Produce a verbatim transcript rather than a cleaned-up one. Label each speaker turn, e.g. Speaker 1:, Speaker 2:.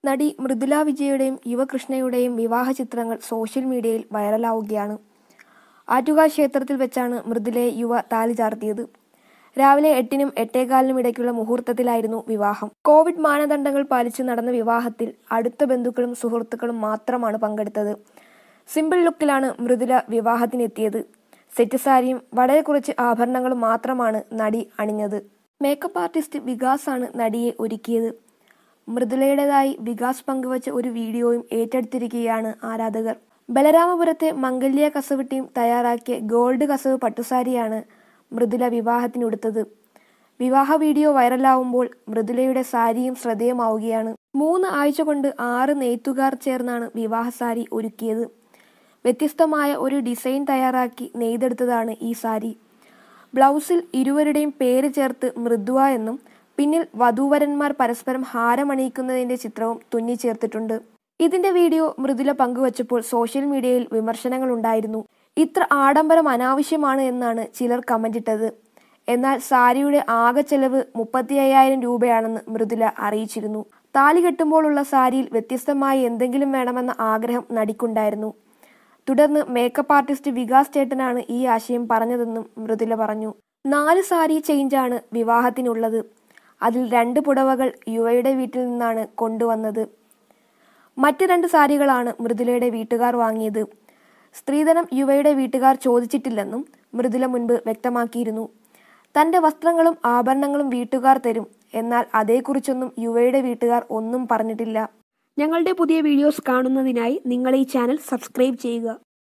Speaker 1: നടി മൃദുല വിജയുടെയും യുവകൃഷ്ണയുടെയും വിവാഹ ചിത്രങ്ങൾ സോഷ്യൽ മീഡിയയിൽ വൈറലാവുകയാണ്. ആറ്റുകാൽ ക്ഷേത്രത്തിൽ വെച്ചാണ് മൃദുലയെ യുവ താലി ചാർത്തിയത്. രാവിലെ എട്ടിനും എട്ടേകാലിനും ഇടയ്ക്കുള്ള മുഹൂർത്തത്തിലായിരുന്നു വിവാഹം. കോവിഡ് മാനദണ്ഡങ്ങൾ പാലിച്ച് നടന്ന വിവാഹത്തിൽ അടുത്ത ബന്ധുക്കളും സുഹൃത്തുക്കളും മാത്രമാണ് പങ്കെടുത്തത്. സിമ്പിൾ ലുക്കിലാണ് മൃദുല വിവാഹത്തിനെത്തിയത്. സെറ്റ് സാരിയും വളരെ കുറച്ച് ആഭരണങ്ങളും മാത്രമാണ് നടി അണിഞ്ഞത്. മേക്കപ്പ് ആർട്ടിസ്റ്റ് വികാസ് ആണ് നടിയെ ഒരുക്കിയത്. മൃദുലയുടേതായി വികാസ് പങ്കുവച്ച ഒരു വീഡിയോയും ഏറ്റെടുത്തിരിക്കുകയാണ് ആരാധകർ. ബലരാമപുരത്തെ മംഗല്യ കസവ് ടീം തയ്യാറാക്കിയ ഗോൾഡ് കസവ് പട്ടുസാരിയാണ് മൃദുല വിവാഹത്തിനുടുത്തത്. വിവാഹ വീഡിയോ വൈറലാവുമ്പോൾ മൃദുലയുടെ സാരിയും ശ്രദ്ധേയമാവുകയാണ്. മൂന്ന് ആഴ്ച കൊണ്ട് ആറ് നെയ്ത്തുകാർ ചേർന്നാണ് വിവാഹ സാരി ഒരുക്കിയത്. വ്യത്യസ്തമായ ഒരു ഡിസൈൻ തയ്യാറാക്കി നെയ്തെടുത്തതാണ് ഈ സാരി. ബ്ലൗസിൽ ഇരുവരുടെയും പേര് ചേർത്ത് മൃദ്വ എന്നും പിന്നിൽ വധൂവരന്മാർ പരസ്പരം ഹാരമണിയിക്കുന്നതിന്റെ ചിത്രവും തുന്നിച്ചേർത്തിട്ടുണ്ട്. ഇതിന്റെ വീഡിയോ മൃദുല പങ്കുവച്ചപ്പോൾ സോഷ്യൽ മീഡിയയിൽ വിമർശനങ്ങൾ ഉണ്ടായിരുന്നു. ഇത്ര ആഡംബരം അനാവശ്യമാണ് എന്നാണ് ചിലർ കമന്റിട്ടത്. എന്നാൽ സാരിയുടെ ആകെ ചെലവ് മുപ്പത്തി അയ്യായിരം രൂപയാണെന്ന് മൃദുല അറിയിച്ചിരുന്നു. താലി കെട്ടുമ്പോഴുള്ള സാരിയിൽ വ്യത്യസ്തമായി എന്തെങ്കിലും വേണമെന്ന ആഗ്രഹം നടിക്കുണ്ടായിരുന്നു. തുടർന്ന് മേക്കപ്പ് ആർട്ടിസ്റ്റ് വികാസ് ചേട്ടനാണ് ഈ ആശയം പറഞ്ഞതെന്നും മൃദുല പറഞ്ഞു. നാല് സാരി ചേഞ്ചാണ് വിവാഹത്തിനുള്ളത്. അതിൽ രണ്ട് പുടവകൾ യുവയുടെ വീട്ടിൽ നിന്നാണ് കൊണ്ടുവന്നത്. മറ്റ് രണ്ട് സാരികളാണ് മൃദുലയുടെ വീട്ടുകാർ വാങ്ങിയത്. സ്ത്രീധനം യുവയുടെ വീട്ടുകാർ ചോദിച്ചിട്ടില്ലെന്നും മൃദുല മുൻപ് വ്യക്തമാക്കിയിരുന്നു. തന്റെ വസ്ത്രങ്ങളും ആഭരണങ്ങളും വീട്ടുകാർ തരും, എന്നാൽ അതേക്കുറിച്ചൊന്നും യുവയുടെ വീട്ടുകാർ ഒന്നും പറഞ്ഞിട്ടില്ല.
Speaker 2: ഞങ്ങളുടെ പുതിയ വീഡിയോസ് കാണുന്നതിനായി നിങ്ങൾ ഈ ചാനൽ സബ്സ്ക്രൈബ് ചെയ്യുക.